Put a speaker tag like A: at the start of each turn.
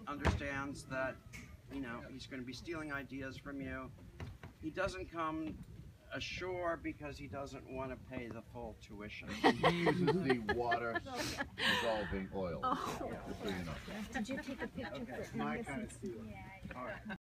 A: understands that, you know, he's going to be stealing ideas from you. He doesn't come ashore because he doesn't want to pay the full tuition.
B: He uses the water dissolving oil.
C: Oh.
B: Just so you know.
C: Did you take a picture for
A: My kind of stealing.
C: Yeah.
A: All right.